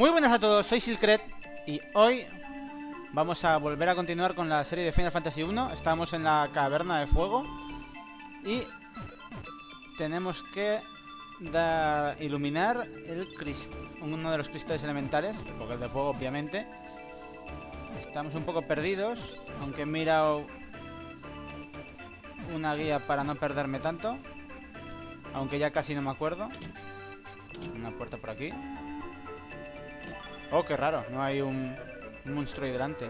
Muy buenas a todos, soy Silkret y hoy vamos a volver a continuar con la serie de Final Fantasy 1. Estamos en la caverna de fuego y tenemos que iluminar uno de los cristales elementales, porque el de fuego obviamente. Estamos un poco perdidos, aunque he mirado una guía para no perderme tanto, aunque ya casi no me acuerdo. Una puerta por aquí. Oh, qué raro, no hay un monstruo ahí delante.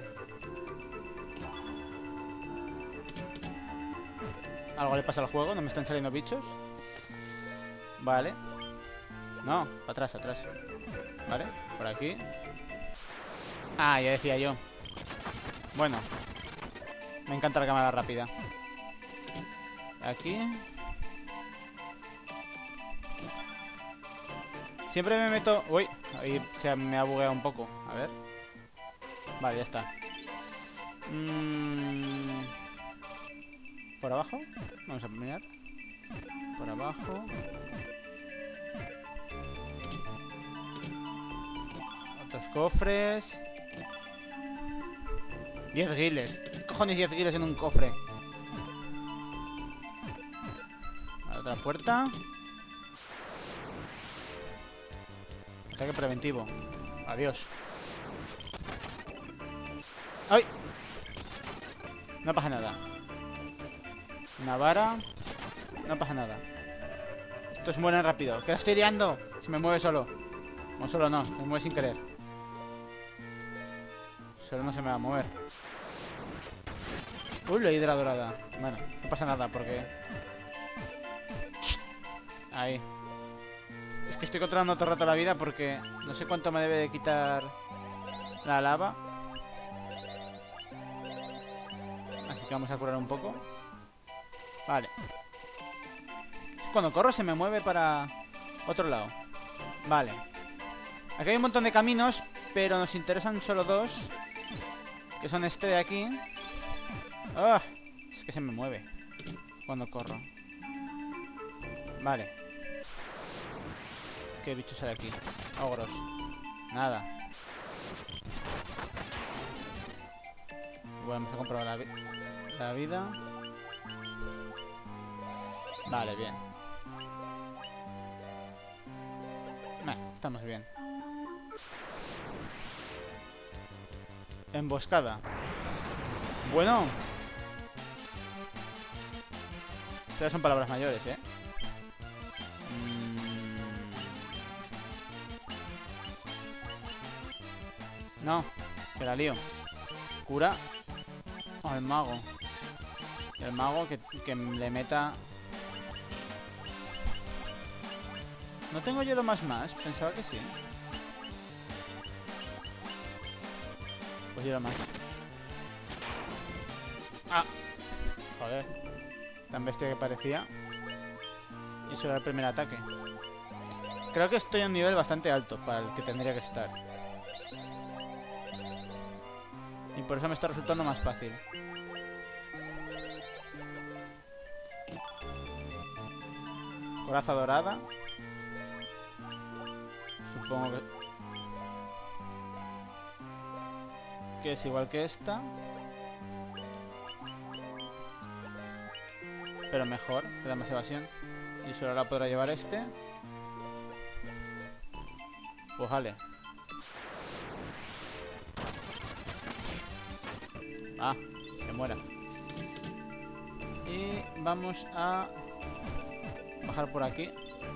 Algo le pasa al juego, no me están saliendo bichos. Vale. No, atrás, atrás. Vale, por aquí. Ah, ya decía yo. Bueno, me encanta la cámara rápida. Aquí. Siempre me meto... Uy, ahí se me ha bugueado un poco. A ver. Vale, ya está. ¿Por abajo? Vamos a mirar. Por abajo. Otros cofres. 10 guiles. ¿Qué cojones 10 guiles en un cofre? A la otra puerta. Ataque preventivo. Adiós. ¡Ay! No pasa nada. Una vara. No pasa nada. Esto se muere rápido. ¿Qué la estoy liando? Se me mueve solo. O solo no, se mueve sin querer. Solo no se me va a mover. Uy, la hidra dorada. Bueno, no pasa nada porque... Ahí. Es que estoy controlando todo el rato la vida porque no sé cuánto me debe de quitar la lava. Así que vamos a curar un poco. Vale. Cuando corro se me mueve para otro lado. Vale. Aquí hay un montón de caminos, pero nos interesan solo dos, que son este de aquí. ¡Ah! Es que se me mueve cuando corro. Vale. ¿Qué bicho sale aquí? Ogros. Nada. Bueno, vamos a comprobar la vida. Vale, bien. Estamos bien. Emboscada. Bueno. Estas son palabras mayores, ¿eh? No, que la lío. Cura al mago. El mago que le meta... ¿No tengo hielo más? Pensaba que sí. Pues hielo más. Ah. Joder. Tan bestia que parecía. Y eso era el primer ataque. Creo que estoy a un nivel bastante alto para el que tendría que estar. Y por eso me está resultando más fácil. Coraza dorada. Supongo que es igual que esta. Pero mejor, le da más evasión. Y solo la podrá llevar este. Pues vale. Ah, que muera. Y vamos a bajar por aquí,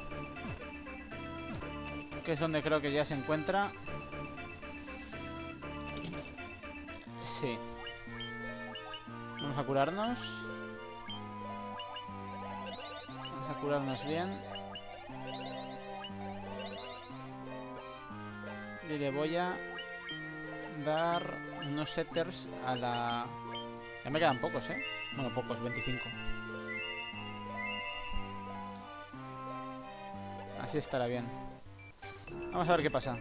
que es donde creo que ya se encuentra. Sí. Vamos a curarnos. Vamos a curarnos bien. Y le voy a dar unos setters a la... Ya me quedan pocos, ¿eh? Bueno, pocos, 25. Así estará bien. Vamos a ver qué pasa.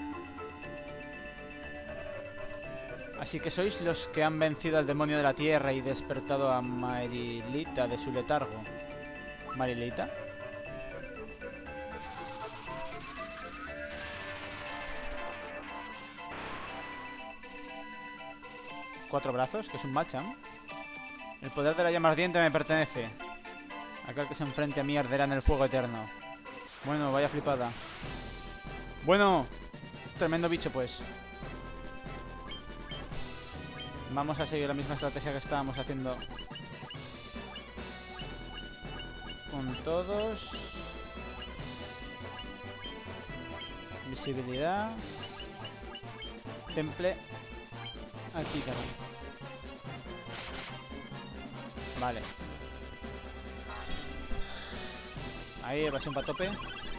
Así que sois los que han vencido al demonio de la tierra y despertado a Marilita de su letargo. ¿Marilita? 4 brazos, que es un Machamp. El poder de la llama ardiente me pertenece. Aquel que se enfrente a mí arderá en el fuego eterno. Bueno, vaya flipada. Bueno, tremendo bicho pues. Vamos a seguir la misma estrategia que estábamos haciendo con todos. Visibilidad. Temple. Aquí, carajo. Vale. Ahí, evasión para tope.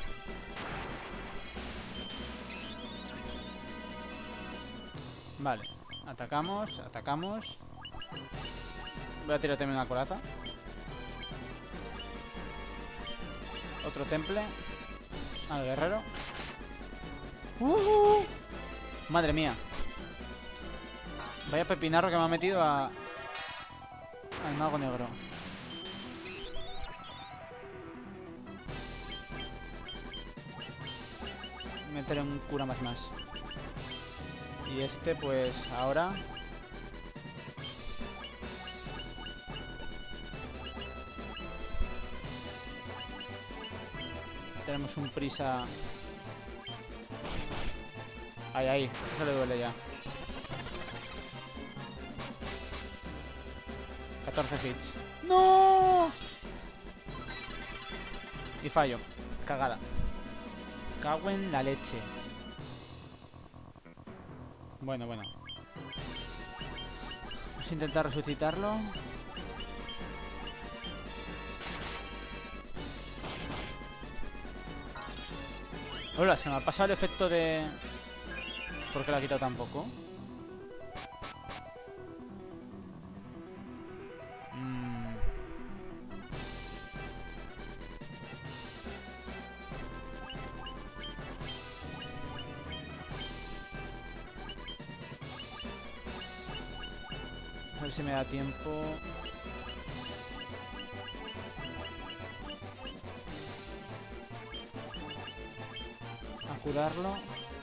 Vale. Atacamos, atacamos. Voy a tirar también una coraza. Otro temple. Al guerrero. Madre mía. Vaya pepinarro que me ha metido al mago negro. Meteré un cura más. Y este pues ahora... Tenemos un prisa... Ahí, eso le duele ya. 14 hits. ¡No! Y fallo. Cagada. Cago en la leche. Bueno. Vamos a intentar resucitarlo. Hola, se me ha pasado el efecto de... ¿Por qué la ha quitado tan poco? A ver si me da tiempo. A curarlo.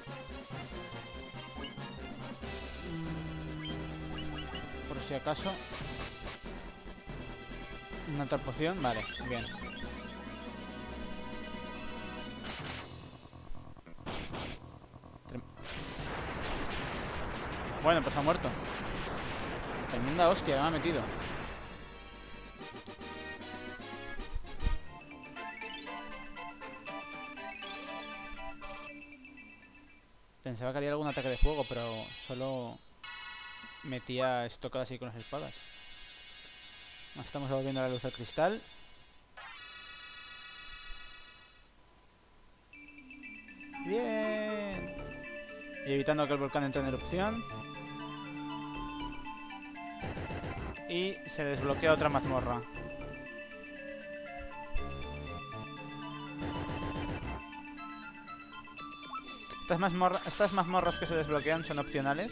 Por si acaso. Una otra poción. Vale, bien. Bueno, pues ha muerto. Tremenda hostia que me ha metido. Pensaba que haría algún ataque de fuego, pero solo metía estocadas así con las espadas. Estamos volviendo a la luz del cristal. Bien. Y evitando que el volcán entre en erupción. Y se desbloquea otra mazmorra. Estas mazmorras que se desbloquean son opcionales.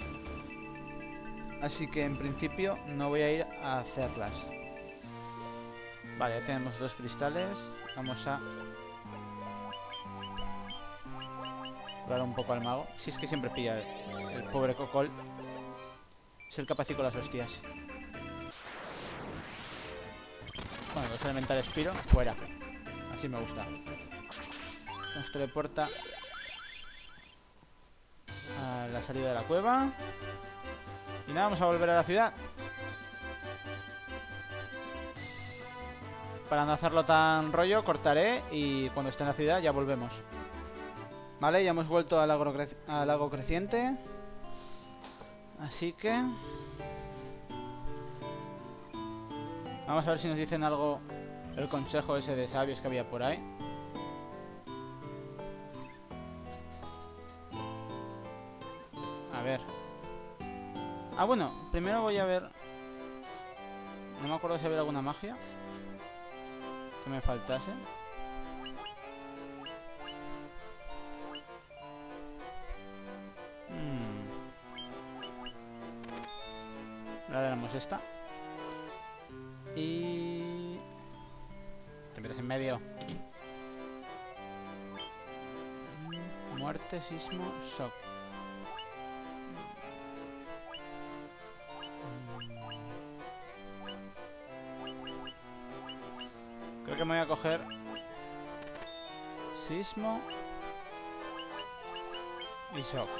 Así que en principio no voy a ir a hacerlas. Vale, ya tenemos 2 cristales. Vamos a curar un poco al mago. Si es que siempre pilla el pobre Cocol. Es el capaz con las hostias. Bueno, los elementales Spiro, fuera. Así me gusta. Nos teleporta a la salida de la cueva. Y nada, vamos a volver a la ciudad. Para no hacerlo tan rollo, cortaré y cuando esté en la ciudad ya volvemos. Vale, ya hemos vuelto al lago creciente. Así que... vamos a ver si nos dicen algo el consejo ese de sabios que había por ahí. A ver. Ah, bueno, primero voy a ver... No me acuerdo si había alguna magia que me faltase. Ahora tenemos esta. Y... te metes en medio. Muerte, sismo, shock. que me voy a coger Sismo y Shock.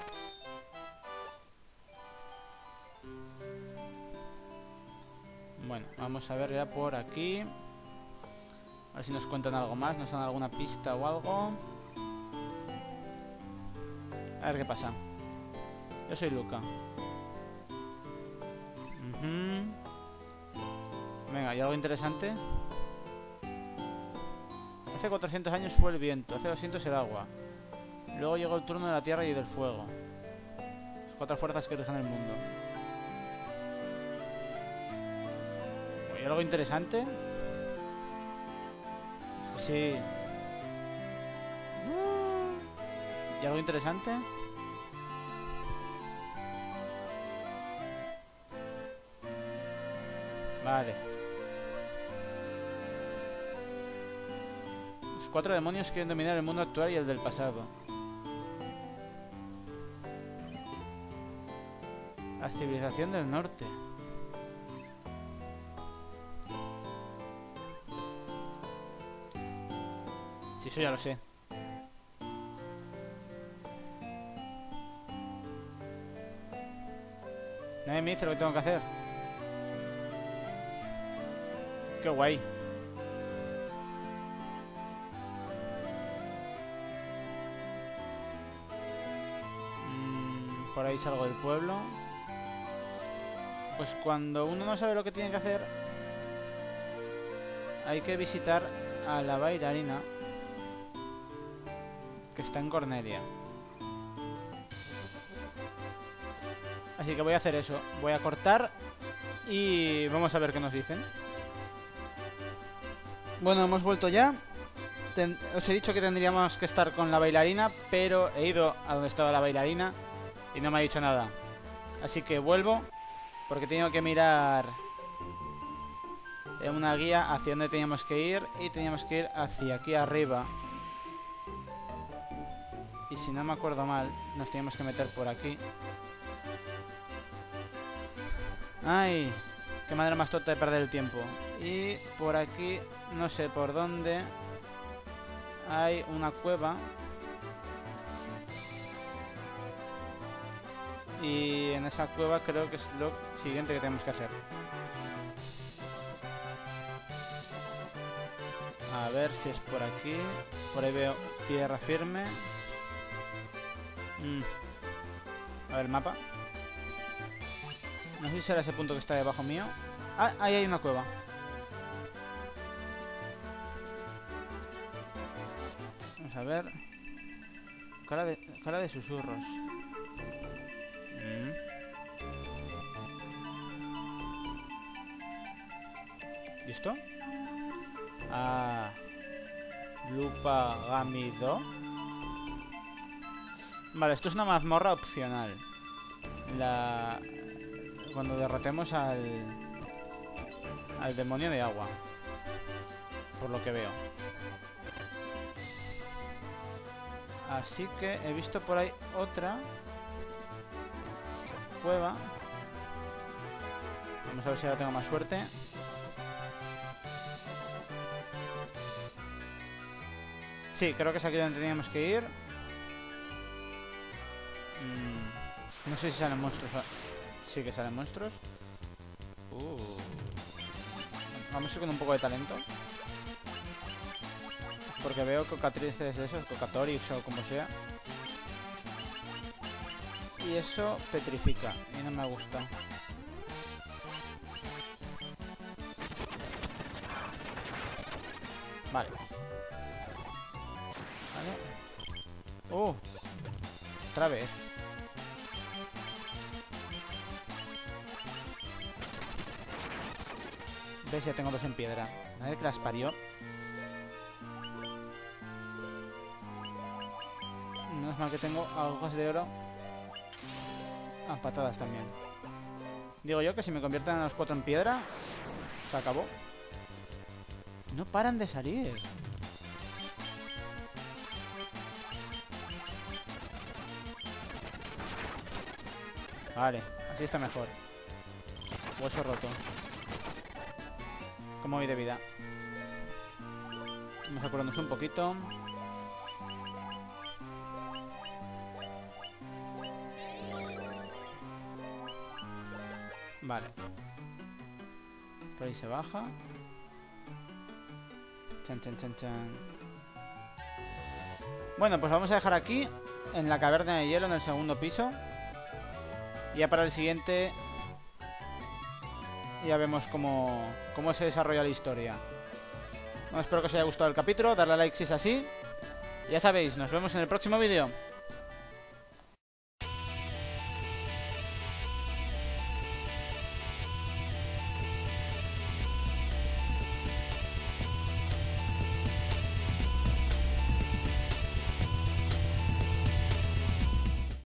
Bueno, vamos a ver ya por aquí. A ver si nos cuentan algo más, nos dan alguna pista o algo. A ver qué pasa. Yo soy Luca. Venga, ¿hay algo interesante? Hace 400 años fue el viento, hace 200 el agua. Luego llegó el turno de la tierra y del fuego. Las 4 fuerzas que rigen el mundo. ¿Hay algo interesante? Es que sí. ¿Y algo interesante? Vale. Los 4 demonios quieren dominar el mundo actual y el del pasado. La civilización del norte. Sí, eso ya lo sé. Nadie me dice lo que tengo que hacer. Qué guay. Por ahí salgo del pueblo. Pues cuando uno no sabe lo que tiene que hacer, hay que visitar a la bailarina que está en Cornelia. Así que voy a hacer eso. Voy a cortar y vamos a ver qué nos dicen. Bueno, hemos vuelto ya. Os he dicho que tendríamos que estar con la bailarina, pero he ido a donde estaba la bailarina y no me ha dicho nada. Así que vuelvo, porque tengo que mirar en una guía hacia dónde teníamos que ir. Y teníamos que ir hacia aquí arriba. Y si no me acuerdo mal, nos teníamos que meter por aquí. ¡Ay! Qué manera más tonta de perder el tiempo. Y por aquí, no sé por dónde, hay una cueva. Y en esa cueva creo que es lo siguiente que tenemos que hacer. A ver si es por aquí. Por ahí veo tierra firme. A ver el mapa. No sé si será ese punto que está debajo mío. Ah, ahí hay una cueva. Vamos a ver. Cara de susurros. ¿Listo? Ah. Lupa Gamido. Vale, esto es una mazmorra opcional. Cuando derrotemos al demonio de agua. Por lo que veo. Así que he visto por ahí otra cueva. Vamos a ver si ahora tengo más suerte. Sí, creo que es aquí donde teníamos que ir. No sé si salen monstruos. Sí que salen monstruos. Vamos a ir con un poco de talento. Porque veo cocatrices de esos, cocatorix o como sea. Y eso petrifica. Y no me gusta. Vale. Vale. Otra vez. ¿Ves? Ya tengo 2 en piedra. Nadie que las parió. No es mal que tengo agujas de oro. Ah, patadas también. Digo yo que si me convierten a los 4 en piedra, se acabó. No paran de salir. Vale, así está mejor. Hueso roto. Como voy de vida. Vamos a curarnos un poquito. Vale. Por ahí se baja. Chan, chan, chan, chan. Bueno, pues vamos a dejar aquí, en la caverna de hielo, en el segundo piso. Y ya para el siguiente ya vemos cómo se desarrolla la historia. Bueno, espero que os haya gustado el capítulo, darle a like si es así. Ya sabéis, nos vemos en el próximo vídeo.